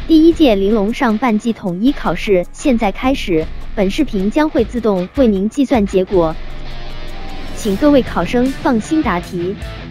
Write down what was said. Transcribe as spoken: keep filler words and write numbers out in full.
第一届玲珑上半季统一考试现在开始，本视频将会自动为您计算结果，请各位考生放心答题。